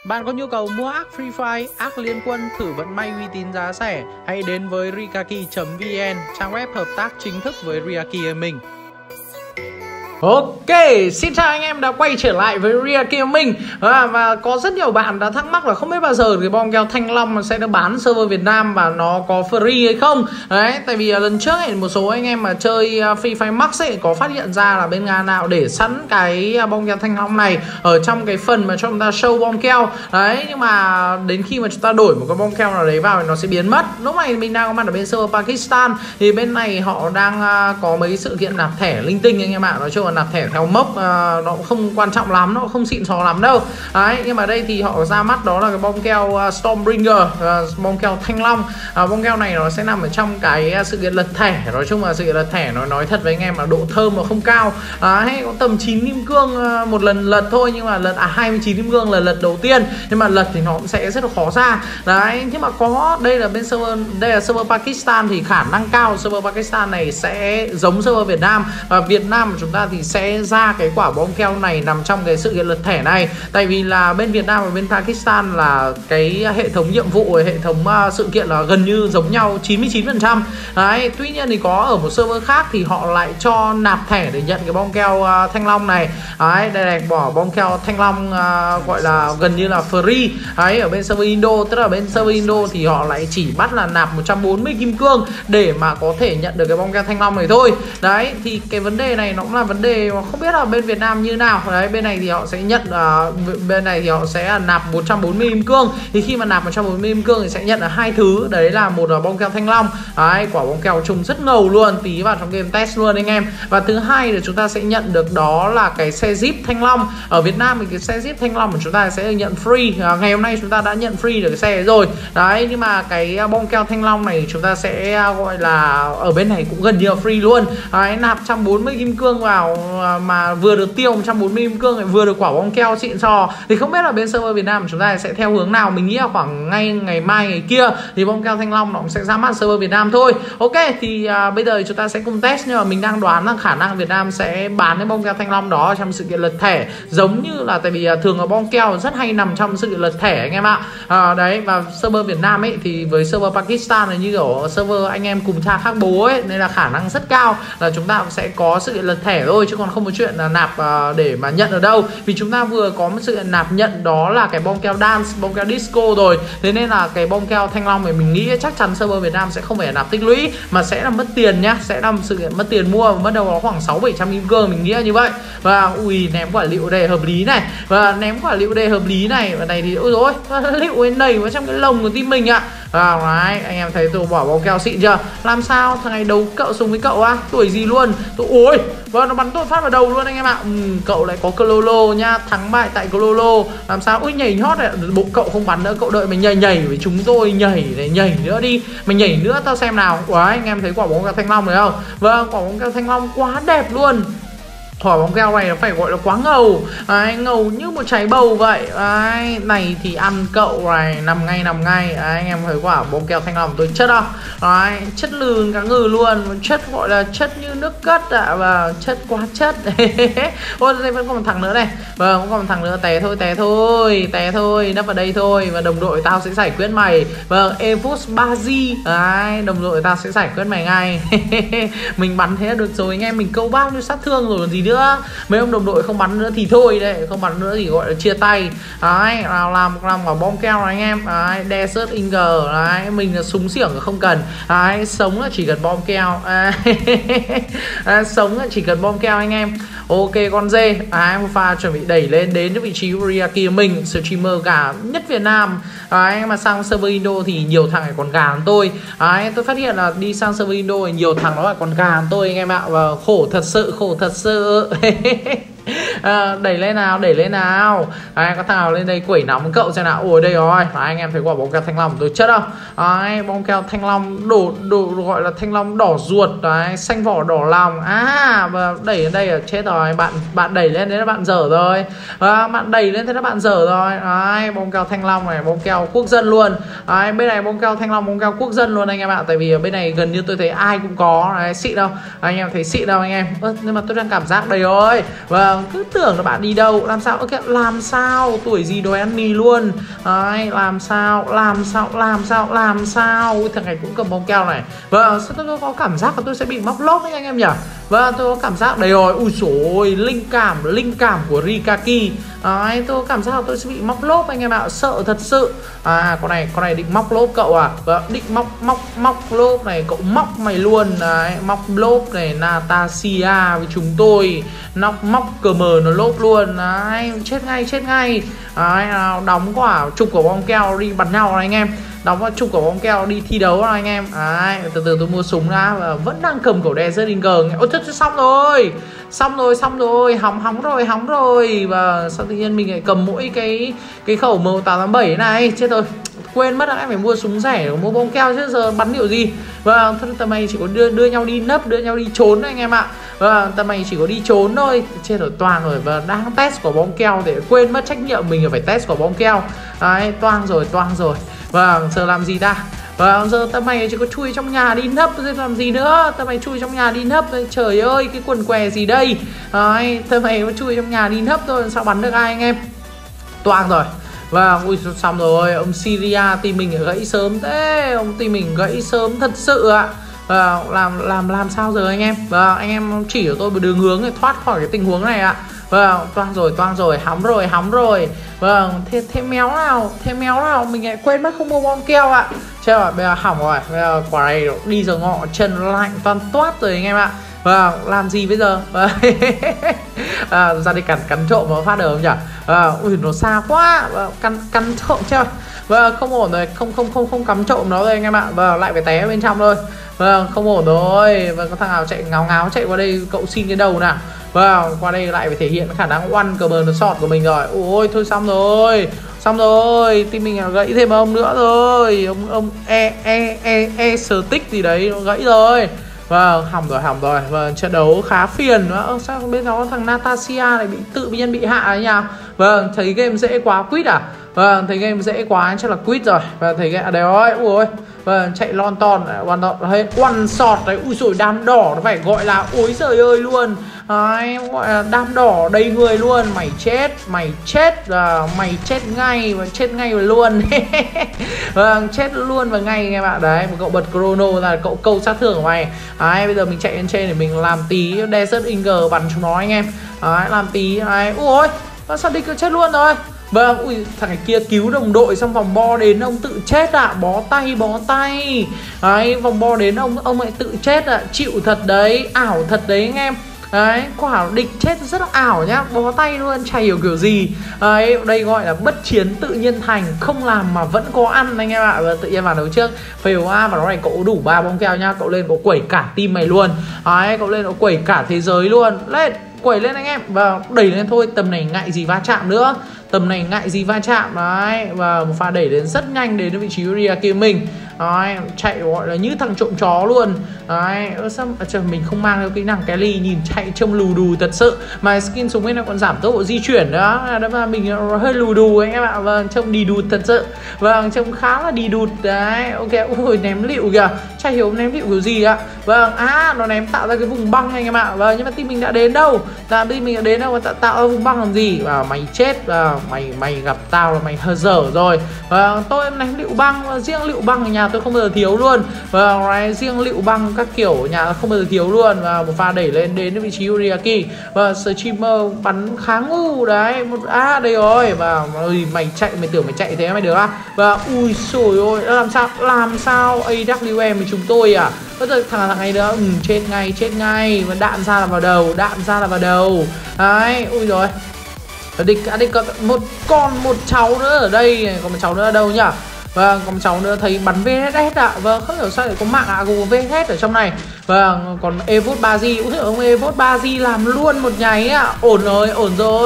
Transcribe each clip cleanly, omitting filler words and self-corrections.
Bạn có nhu cầu mua ác Free Fire, ác Liên Quân thử vận may uy tín giá rẻ, hãy đến với Rikaki.vn, trang web hợp tác chính thức với Riaki Gaming. Ok, xin chào anh em đã quay trở lại với Riaki Gaming. Và có rất nhiều bạn đã thắc mắc là không biết bao giờ cái bom keo Thanh Long sẽ được bán server Việt Nam và nó có free hay không. Đấy, tại vì lần trước ấy, một số anh em mà chơi Free Fire Max ấy có phát hiện ra là bên Nga nào để sẵn cái bom keo Thanh Long này ở trong cái phần mà cho chúng ta show bom keo. Đấy, nhưng mà đến khi mà chúng ta đổi một cái bom keo nào đấy vào thì nó sẽ biến mất. Lúc này mình đang có mặt ở bên server Pakistan, thì bên này họ đang có mấy sự kiện nạp thẻ linh tinh anh em ạ. Nói chung là nạp thẻ theo mốc, nó cũng không quan trọng lắm, nó cũng không xịn sò lắm đâu. Đấy, nhưng mà đây thì họ ra mắt đó là cái bom keo Stormbringer, bom keo Thanh Long. Bom keo này nó sẽ nằm ở trong cái sự kiện lật thẻ. Nói chung là sự kiện lật thẻ nó nói thật với anh em là độ thơm nó không cao. Hay có tầm 9 kim cương một lần lật thôi, nhưng mà lật 29 kim cương là lật đầu tiên, nhưng mà lật thì nó cũng sẽ rất là khó ra. Đấy, nhưng mà có đây là bên server, đây là server Pakistan, thì khả năng cao server Pakistan này sẽ giống server Việt Nam, và Việt Nam của chúng ta thì sẽ ra cái quả bom keo này nằm trong cái sự kiện lật thẻ này. Tại vì là bên Việt Nam và bên Pakistan là cái hệ thống nhiệm vụ, hệ thống sự kiện là gần như giống nhau 99%. Đấy, tuy nhiên thì có ở một server khác thì họ lại cho nạp thẻ để nhận cái bom keo Thanh Long này. Đấy, đây này, bỏ bom keo Thanh Long gọi là gần như là free. Đấy, ở bên server Indo, tức là bên server Indo thì họ lại chỉ bắt là nạp 140 kim cương để mà có thể nhận được cái bom keo Thanh Long này thôi. Đấy, thì cái vấn đề này nó cũng là vấn đề mà không biết là bên Việt Nam như nào. Đấy, bên này thì họ sẽ nhận bên này thì họ sẽ nạp 140 kim cương. Thì khi mà nạp 140 kim cương thì sẽ nhận là hai thứ. Đấy là một là bom keo Thanh Long. Đấy, quả bom keo trông rất ngầu luôn, tí vào trong game test luôn anh em. Và thứ hai là chúng ta sẽ nhận được đó là cái xe Jeep Thanh Long. Ở Việt Nam thì cái xe Jeep Thanh Long của chúng ta sẽ nhận free. Ngày hôm nay chúng ta đã nhận free được cái xe rồi. Đấy, nhưng mà cái bom keo Thanh Long này chúng ta sẽ gọi là ở bên này cũng gần như là free luôn. Đấy, nạp 140 kim cương vào mà vừa được tiêu 140 kim cương, vừa được quả bom keo xịn sò. Thì không biết là bên server Việt Nam của chúng ta sẽ theo hướng nào. Mình nghĩ là khoảng ngày mai ngày kia thì bom keo Thanh Long nó cũng sẽ ra mắt server Việt Nam thôi. Ok, thì bây giờ chúng ta sẽ cùng test, nhưng mà mình đang đoán là khả năng Việt Nam sẽ bán cái bom keo Thanh Long đó trong sự kiện lật thẻ, giống như là tại vì thường là bom keo rất hay nằm trong sự kiện lật thẻ anh em ạ. Đấy, và server Việt Nam ấy thì với server Pakistan là như kiểu server anh em cùng cha khác bố ấy, nên là khả năng rất cao là chúng ta sẽ có sự kiện lật thẻ thôi, chứ còn không có chuyện là nạp để mà nhận ở đâu. Vì chúng ta vừa có một sự nạp nhận đó là cái bom keo dance, bom keo disco rồi. Thế nên là cái bom keo Thanh Long này mình nghĩ chắc chắn server Việt Nam sẽ không phải nạp tích lũy, mà sẽ là mất tiền nhá, sẽ là sự kiện mất tiền mua, mất đâu đó khoảng 600-700 kim cương, mình nghĩ là như vậy. Và ui, ném quả lựu đây hợp lý này, và ném quả lựu đây hợp lý này. Và này thì ôi rồi lựu ấy nảy vào trong cái lồng của team mình ạ. Đấy, anh em thấy tôi bỏ bom keo xịn chưa? Làm sao thằng này đấu cậu súng với cậu á? Tuổi gì luôn? Tôi ôi, và nó bắn tôi phát vào đầu luôn anh em ạ. Cậu lại có Clolo nha, thắng bại tại Clolo. Làm sao? Ui, nhảy nhót này, bộ cậu không bắn nữa, cậu đợi mày nhảy với chúng tôi, nhảy nữa đi. Mày nhảy nữa tao xem nào. Đấy, anh em thấy quả bóng keo Thanh Long này không? Vâng, quả bóng keo Thanh Long quá đẹp luôn. Quả bóng keo này nó phải gọi là quá ngầu. Đấy, ngầu như một trái bầu vậy. Đấy, này thì ăn cậu này, nằm ngay. Đấy, anh em thấy quả bóng keo Thanh Long tôi chất không? Đấy, chất lừ cả ngừ luôn, chất gọi là chất như nước cất ạ. Và chất quá chất. Ôi, đây vẫn còn một thằng nữa này. Vâng, vẫn còn một thằng nữa, té thôi, nấp vào đây thôi. Và đồng đội tao sẽ giải quyết mày. Vâng, Evus Bazi. Đấy, đồng đội tao sẽ giải quyết mày ngay. Mình bắn thế là được rồi anh em, mình câu bao nhiêu sát thương rồi còn gì nữa. Mấy ông đồng đội không bắn nữa thì thôi đấy, không bắn nữa thì gọi là chia tay. Đấy, nào làm quả bom keo này anh em. Đấy, Desert Inger. Đấy, mình là súng xiểng không cần. Đấy, sống là chỉ cần bom keo. Đấy, sống là chỉ cần bom keo anh em. Ok, con dê. Đấy, một pha chuẩn bị đẩy lên đến vị trí Riaki mình, streamer gà nhất Việt Nam. Đấy, mà sang server Indo thì nhiều thằng này còn gà hơn tôi. Đấy, tôi phát hiện là đi sang server Indo thì nhiều thằng nó lại còn gà hơn tôi anh em ạ. Và khổ thật sự. Đẩy lên nào. Đấy, có thằng nào lên đây quẩy nóng với cậu xem nào. Ôi đây rồi. Đấy, anh em thấy quả bóng keo Thanh Long tôi chất không? Đấy, bóng keo Thanh Long đổ gọi là Thanh Long đỏ ruột. Đấy, xanh vỏ đỏ lòng. Và đẩy lên đây là chết rồi. Bạn đẩy lên đấy là bạn dở rồi. Bạn đẩy lên thế là bạn dở rồi. Đấy, bóng keo Thanh Long này, bóng keo quốc dân luôn. Đấy, bên này bóng keo Thanh Long, bóng keo quốc dân luôn anh em ạ. Tại vì ở bên này gần như tôi thấy ai cũng có. Đấy, xịn đâu. Anh em thấy xịn đâu anh em? Nhưng mà tôi đang cảm giác đây rồi. Và Vâng, cứ tưởng là bạn đi đâu. Làm sao? Ok, làm sao? Tuổi gì đòi ăn mì luôn. Đấy, làm sao? Ui, thằng này cũng cầm bóng keo này. Vâng, sao tôi có cảm giác là tôi sẽ bị móc lốp đấy anh em nhỉ? Vâng, tôi có cảm giác đây rồi. Ui dồi ôi, linh cảm của Rikaki. Đấy, tôi có cảm giác là tôi sẽ bị móc lốp anh em ạ. Sợ thật sự. Con này định móc lốp cậu à? Vâng, định móc lốp này, cậu móc mày luôn. Đấy, móc lốp này, Natasha với chúng tôi. Móc cờ mờ nó lốp luôn. Đấy, chết ngay. Đấy, đóng quả chục quả bom keo đi bắn nhau này anh em. Đóng vào chục quả bom keo đi thi đấu rồi anh em. Đấy, từ từ tôi mua súng đã và vẫn đang cầm khẩu Desert Eagle. Ôi chết, xong rồi, hóng rồi. Và sao tự nhiên mình lại cầm mỗi cái khẩu M887 này, chết rồi. Quên mất là em phải mua súng rẻ, mua bom keo chứ giờ bắn kiểu gì. Vâng, tầm này chỉ có đưa nhau đi nấp, đưa nhau đi trốn anh em ạ. Vâng, tầm này chỉ có đi trốn thôi. Chết rồi, toang rồi. Và đang test quả bom keo để quên mất trách nhiệm mình phải test quả bom keo. Đấy, toang rồi. Vâng, giờ làm gì ta? Vâng, giờ tầm này chỉ có chui trong nhà đi nấp, rồi làm gì nữa? Tầm này chui trong nhà đi nấp. Trời ơi, cái quần què gì đây? Đấy, tầm này có chui trong nhà đi nấp thôi, sao bắn được ai anh em? Toang rồi. Vâng, ui xong rồi, ông Syria team mình gãy sớm thế, ông team mình gãy sớm thật sự ạ. Làm sao giờ anh em? Vâng, anh em chỉ cho tôi một đường hướng để thoát khỏi cái tình huống này ạ. Vâng, toang rồi, hóng rồi. Vâng, thêm méo nào, mình lại quên mất không mua bom keo ạ. Chết rồi, bây giờ hỏng rồi, bây giờ quả này đi giờ ngọ chân lạnh toàn toát rồi anh em ạ. Vâng, làm gì bây giờ? Ra đi cắn trộm nó phát được không nhỉ? Ui nó xa quá. Cắn trộm chứ. Vâng, không ổn rồi, không cắm trộm nó rồi anh em ạ. Vâng, lại phải té bên trong thôi. Vâng, không ổn rồi. Vâng, có thằng nào chạy ngáo chạy qua đây cậu xin cái đầu nào. Vâng, qua đây lại phải thể hiện khả năng one cờ bờ nó sọt của mình rồi. Ôi thôi xong rồi, team mình gãy thêm ông nữa rồi. Ông stick gì đấy nó gãy rồi. Vâng, hỏng rồi. Vâng, trận đấu khá phiền nữa. Sao bên đó thằng Natasha này tự nhiên bị hạ ấy nhỉ? Vâng, thấy game dễ quá, quýt à? Vâng, thấy game dễ quá chắc là quýt rồi. Và thấy game đấy ơi, ui. Vâng, chạy lon ton hết one shot đấy. Ui rồi đam đỏ nó phải gọi là ôi trời ơi luôn. Đấy, gọi là đam đỏ đầy người luôn. Mày chết ngay và chết ngay luôn. Vâng, chết luôn và ngay anh em ạ. Đấy, một cậu bật chrono là cậu câu sát thương của mày. Đấy, bây giờ mình chạy lên trên để mình làm tí Desert Eagle bắn chúng nó anh em. Đấy, làm tí. Đấy, ui sao đi cứ chết luôn rồi. Vâng, ui thằng này kia cứu đồng đội xong vòng bo đến ông tự chết ạ. Bó tay. Đấy, vòng bo đến ông lại tự chết ạ. Chịu thật đấy, ảo thật đấy anh em. Đấy, quả địch chết rất là ảo nhá, bó tay luôn, chả hiểu kiểu gì. Đấy, đây gọi là bất chiến tự nhiên thành, không làm mà vẫn có ăn anh em ạ. Và tự nhiên vào đấu trước fail A và nó này cậu đủ 3 bóng keo nhá, cậu lên cậu quẩy cả team mày luôn. Đấy, cậu lên cậu quẩy cả thế giới luôn. Lên, quẩy lên anh em và đẩy lên thôi, tầm này ngại gì va chạm nữa. Đấy, và một pha đẩy đến rất nhanh đến vị trí Ria kia mình. Đấy, chạy gọi là như thằng trộm chó luôn. Đấy, sao trời mình không mang theo kỹ năng Kelly, nhìn chạy trông lù đù thật sự. Mà skin súng ấy nó còn giảm tốc độ di chuyển nữa. Đó mà mình hơi lù đù anh em ạ. Vâng, trông đi đụt thật sự. Vâng, trông khá là đi đụt. Đấy, ok, ui ném lựu kìa. Chả hiểu ném lựu kiểu gì ạ. Vâng, nó ném tạo ra cái vùng băng anh em ạ. Vâng, nhưng mà team mình đã đến đâu? Team mình đã đến đâu mà tạo ra vùng băng làm gì? Và mày chết, mày gặp tao là mày hơi dở rồi. Vâng, tôi ném lựu băng, riêng lựu băng ở nhà tôi không bao giờ thiếu luôn. Vâng, riêng lựu băng các kiểu ở nhà không bao giờ thiếu luôn. Và một pha đẩy lên đến vị trí Uriaki. Và streamer bắn khá ngu đấy. Đây rồi. Và mày tưởng mày chạy thế mày được á. Và ui xồi ôi, làm sao AWM với chúng tôi à? Bây giờ thằng này nữa, chết ngay. Và đạn ra là vào đầu. Đấy, ui rồi. Địch có một cháu nữa ở đây, còn một cháu nữa ở đâu nhỉ? Vâng, còn một cháu nữa thấy bắn VSS ạ. Vâng, không hiểu sao lại có mạng của VSS ở trong này. Vâng, còn Evot Bazi, ông Evot Bazi làm luôn một nháy ạ. Ổn rồi.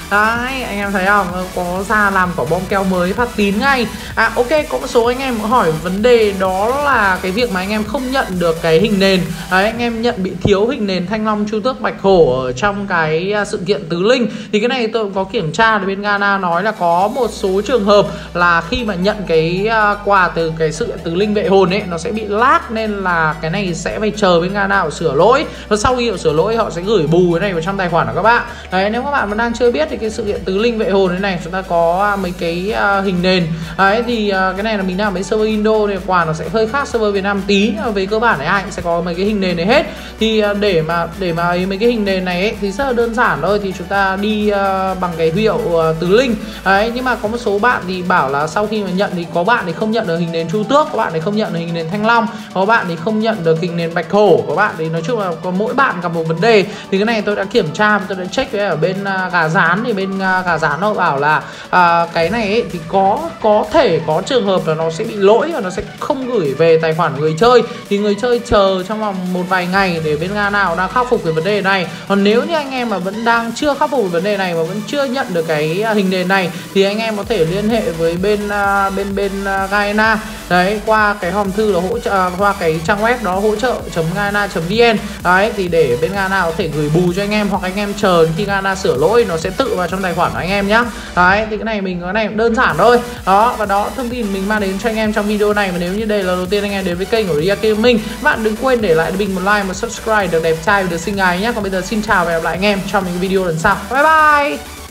Đấy, anh em thấy không, có ra làm quả bom keo mới phát tín ngay. Ok, có một số anh em hỏi vấn đề đó là cái việc mà anh em không nhận được cái hình nền. Đấy, anh em nhận bị thiếu hình nền Thanh Long, Chu Tước, Bạch Hổ ở trong cái sự kiện tứ linh. Thì cái này tôi cũng có kiểm tra, bên Ghana nói là có một số trường hợp là khi mà nhận cái quà từ cái sự kiện tứ linh vệ hồn ấy, nó sẽ bị lag, nên là cái này sẽ phải chờ bên Ghana họ sửa lỗi. Và sau khi họ sửa lỗi họ sẽ gửi bù cái này vào trong tài khoản của các bạn. Đấy, nếu các bạn vẫn đang chưa biết thì cái sự kiện tứ linh vệ hồn thế này chúng ta có mấy cái hình nền. Đấy thì cái này là mình làm với server Indo thì quà nó sẽ hơi khác server Việt Nam tí. Về cơ bản này ai cũng sẽ có mấy cái hình nền này hết. Thì để mà mấy cái hình nền này ấy, thì rất là đơn giản thôi, thì chúng ta đi bằng cái huy hiệu tứ linh. Đấy, nhưng mà có một số bạn thì bảo là sau khi mà nhận thì có bạn thì không nhận được hình nền Chu Tước, có bạn thì không nhận được hình nền Thanh Long, có bạn thì không nhận được hình nền Bạch Hổ, có bạn thì nói chung là có mỗi bạn gặp một vấn đề. Thì cái này tôi đã kiểm tra, tôi đã check với ở bên Gà Rán, thì bên Gà Rán nó bảo là cái này ấy, thì có thể có trường hợp là nó sẽ bị lỗi và nó sẽ không gửi về tài khoản người chơi. Thì người chơi chờ trong vòng một vài ngày để bên Gà nào đang khắc phục cái vấn đề này. Còn nếu như anh em mà vẫn đang chưa khắc phục vấn đề này và vẫn chưa nhận được cái hình nền này thì anh em có thể liên hệ với bên Gaena. Đấy, qua cái hòm thư là hỗ trợ, qua cái trang web đó hỗ trợ.gaena.vn. Đấy, thì để bên Gaena có thể gửi bù cho anh em, hoặc anh em chờ khi Gaena sửa lỗi nó sẽ tự vào trong tài khoản của anh em nhá. Đấy, thì cái này cũng đơn giản thôi. Đó, và đó thông tin mình mang đến cho anh em trong video này. Và nếu như đây là đầu tiên anh em đến với kênh của Ria Gaming, bạn đừng quên để lại bình một like, một subscribe, được đẹp trai và được xinh gái nhé. Còn bây giờ xin chào và hẹn gặp lại anh em trong những video lần sau. Bye bye.